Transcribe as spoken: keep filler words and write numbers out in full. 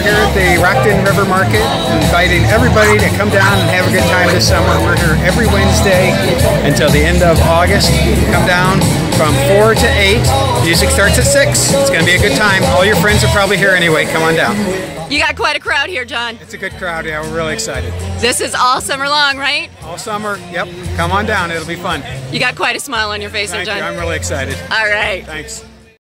here at the Rockton River Market, inviting everybody to come down and have a good time this summer. We're here every Wednesday until the end of August. Come down from four to eight. Music starts at six. It's going to be a good time. All your friends are probably here anyway. Come on down. You got quite a crowd here, John. It's a good crowd. Yeah, we're really excited. This is all summer long, right? All summer. Yep. Come on down. It'll be fun. You got quite a smile on your face Thank there, John. you. I'm really excited. All right. Thanks.